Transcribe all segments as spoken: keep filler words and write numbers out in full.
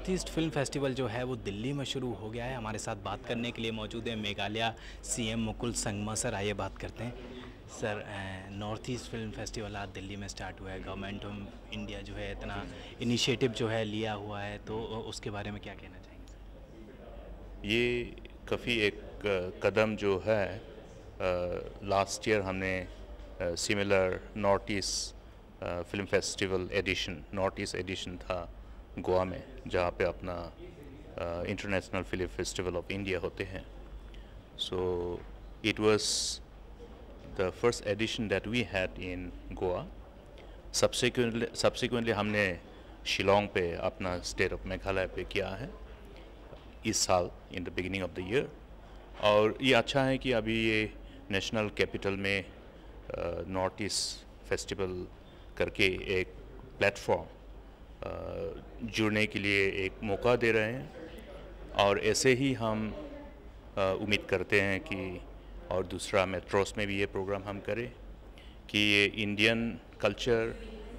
North east film festival जो है वो दिल्ली में शुरू हो गया है। हमारे साथ बात करने के लिए मौजूद है मेघालय सीएम मुकुल संगमा सर। आइए बात करते हैं sir. North east film festival आज दिल्ली में स्टार्ट हुआ है। गवर्नमेंट ऑफ इंडिया जो है इतना इनिशिएटिव जो है लिया हुआ है, तो उसके बारे में क्या कहना चाहेंगे? ये काफ़ी एक कदम जो है, लास्ट ईयर हमने similar north east film festival edition north east edition था गोवा में, जहाँ पे अपना international film festival of India होते हैं। So it was the first edition that we had in Goa. Subsequently subsequently हमने शिलोंग पे अपना स्टेट ऑफ मेघालय पे किया है इस साल in the beginning of the year. और ये अच्छा है कि अभी ये नेशनल कैपिटल में नॉर्थ ईस्ट फेस्टिवल करके एक प्लेटफॉर्म जुड़ने के लिए एक मौका दे रहे हैं। और ऐसे ही हम उम्मीद करते हैं कि और दूसरा मेट्रोस में भी ये प्रोग्राम हम करें कि ये इंडियन कल्चर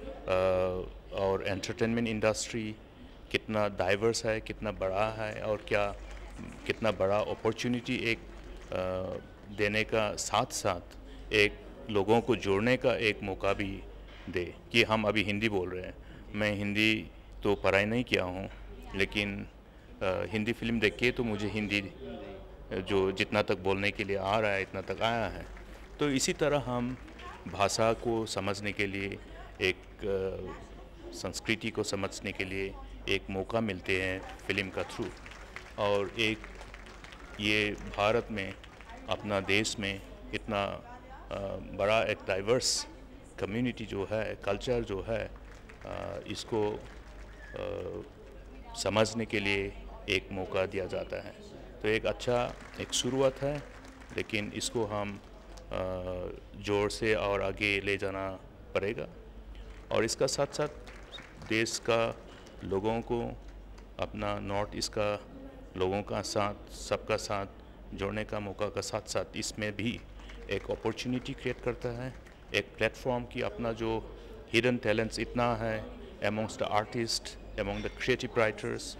और एंटरटेनमेंट इंडस्ट्री कितना डाइवर्स है, कितना बड़ा है, और क्या कितना बड़ा अपॉर्चुनिटी एक आ, देने का साथ साथ एक लोगों को जोड़ने का एक मौका भी दे। कि हम अभी हिंदी बोल रहे हैं, मैं हिंदी तो पढ़ाई नहीं किया हूँ, लेकिन आ, हिंदी फिल्म देख के तो मुझे हिंदी जो जितना तक बोलने के लिए आ रहा है इतना तक आया है। तो इसी तरह हम भाषा को समझने के लिए, एक आ, संस्कृति को समझने के लिए एक मौका मिलते हैं फिल्म का थ्रू। और एक ये भारत में, अपना देश में इतना आ, बड़ा एक डाइवर्स कम्युनिटी जो है, कल्चर जो है, आ, इसको आ, समझने के लिए एक मौका दिया जाता है। तो एक अच्छा एक शुरुआत है, लेकिन इसको हम जोर से और आगे ले जाना पड़ेगा। और इसका साथ साथ देश का लोगों को, अपना नॉर्थ ईस्ट का लोगों का साथ, सबका साथ जोड़ने का मौका का साथ साथ इसमें भी एक अपॉर्चुनिटी क्रिएट करता है, एक प्लेटफॉर्म की अपना जो हिडन टैलेंट्स इतना है amongst the artist, among the creative writers,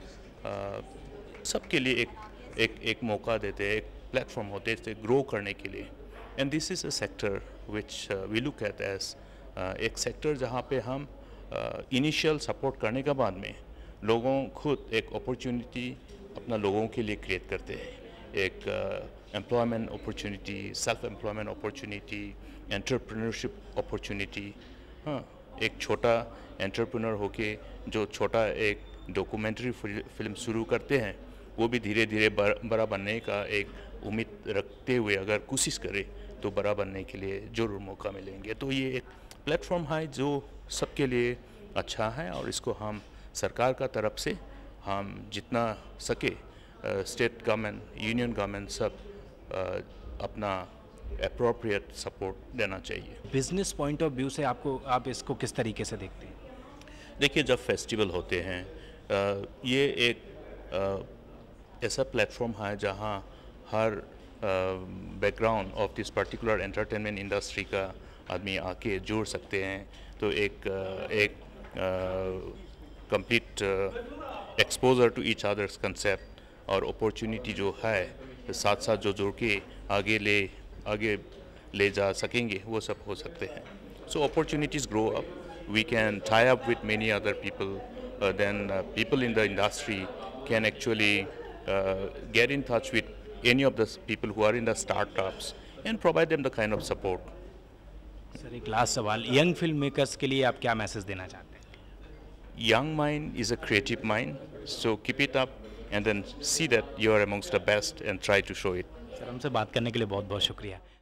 सबके लिए एक एक एक मौका देते हैं, एक प्लेटफॉर्म होते हैं ग्रो करने के लिए। And this is a sector which we look at as एक सेक्टर जहाँ पे हम इनिशियल uh, सपोर्ट करने के बाद में लोगों खुद एक अपॉर्चुनिटी अपना लोगों के लिए क्रिएट करते हैं। एक employment opportunity, self employment opportunity, entrepreneurship opportunity. हाँ, एक छोटा एंटरप्रेन्योर होके जो छोटा एक डॉक्यूमेंट्री फिल्म शुरू करते हैं, वो भी धीरे धीरे बड़ा बनने का एक उम्मीद रखते हुए अगर कोशिश करे तो बड़ा बनने के लिए ज़रूर मौका मिलेंगे। तो ये एक प्लेटफॉर्म है जो सबके लिए अच्छा है, और इसको हम सरकार का तरफ से हम जितना सके, स्टेट गवर्नमेंट, यूनियन गवर्नमेंट सब आ, अपना एप्रोप्रिएट सपोर्ट देना चाहिए। बिजनेस पॉइंट ऑफ व्यू से आपको आप इसको किस तरीके से देखते हैं? देखिए, जब फेस्टिवल होते हैं, आ, ये एक आ, ऐसा प्लेटफॉर्म है जहाँ हर background of this particular entertainment industry का आदमी आके जुड़ सकते हैं। तो एक एक complete exposure to each other's concept और अपॉर्चुनिटी जो है साथ साथ जो जुड़ के आगे ले आगे ले जा सकेंगे, वो सब हो सकते हैं। So opportunities grow up, we can tie up with many other people, then people in the industry can actually uh, get in touch with any of the people who are in the startups and provide them the kind of support. Sir, एक last सवाल, young film makers के लिए आप क्या message देना चाहते हैं? Young mind is a creative mind, so keep it up and then see that you are amongst the best and try to show it. Sir, हमसे बात करने के लिए बहुत बहुत शुक्रिया।